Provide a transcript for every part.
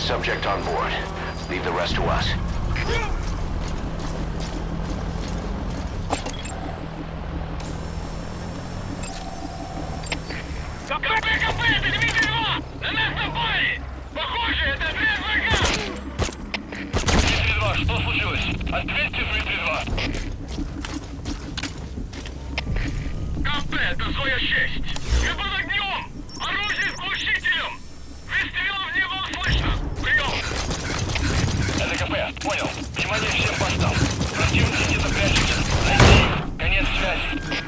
subject on board. Leave the rest to us. КП, это Дмитрий-2! На нас напали! Похоже, это отряд врага! Дмитрий-2, что случилось? Ответьте, Дмитрий-2! КП, это Зоя-6! Мы под огнем! Оружие с глушителем! Выстрелов не было слышно! Прием! Это КП, понял. Внимание всем постам. Противники где-то прячутся. Найди их. Конец связи.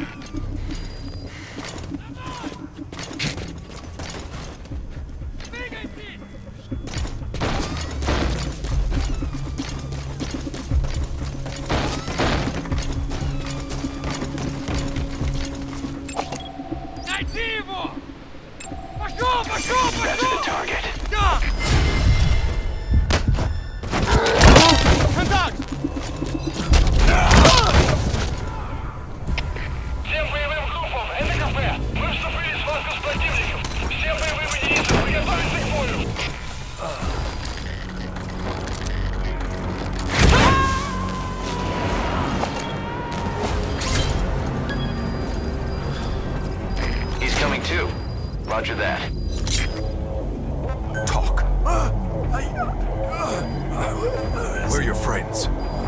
Найди его! Пошел! That's the target. Да! Контакт! Всем боевым группам, это КП. Мы вступили в схватку с противником. Все боевые единицы приготовиться к бою. He's coming too. Roger that. Talk. Where are your friends?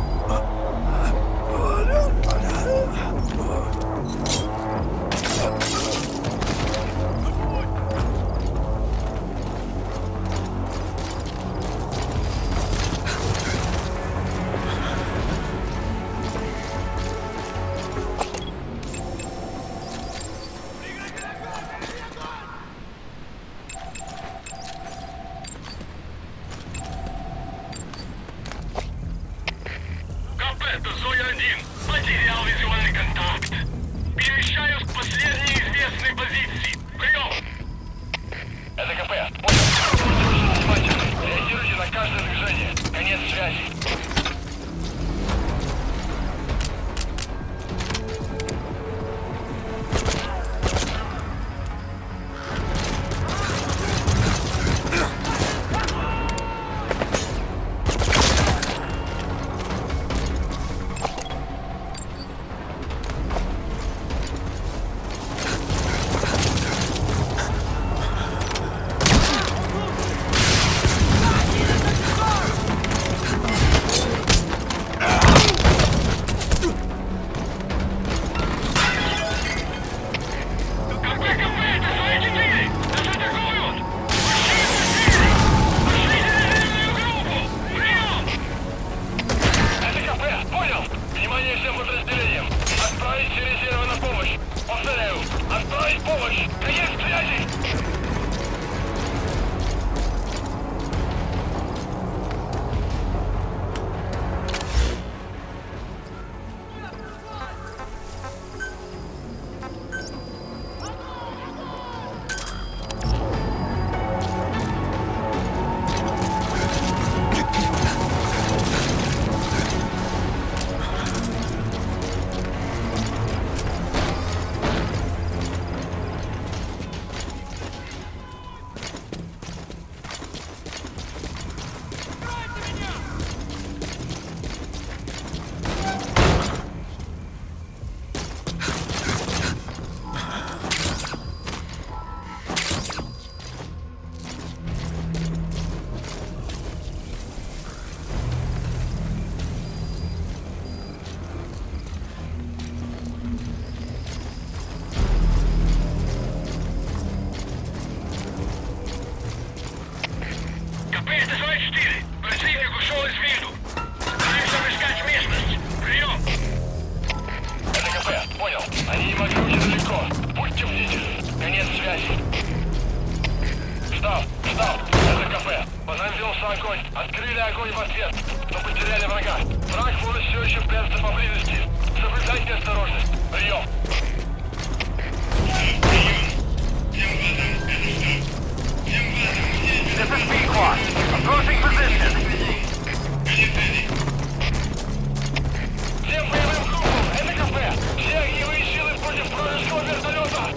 КП, это Зоя-1. Потерял визуальный контакт. Перемещаюсь к последней известной позиции. Прием! Это КП. Понял. Будьте внимательны. Реагируйте на каждое движение. Конец связи. огонь! Открыли огонь в ответ, но потеряли врага. Враг может все еще прятаться поблизости. Соблюдайте осторожность. Прием! This is Pequot. Approaching position. Всем боевым группам, это КП. Все огневые силы против вражеского вертолета.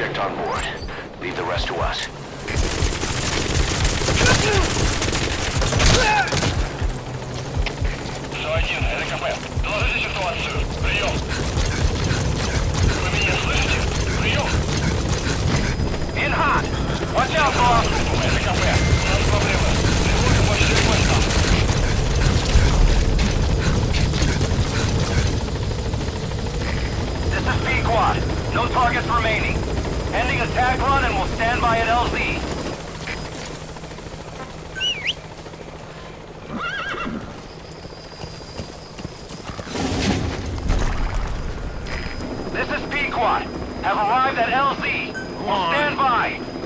Suspect on board. Leave the rest to us. СО-1, РКП. Доложите ситуацию. Прием. Вы меня слышите? Прием. In hot. Watch out, boss. РКП. У нас проблемы. Тревога почти войска. This is P-Quad. No targets remaining. Ending attack run and we'll stand by at LZ. This is P-Quad. Have arrived at LZ. We'll stand by.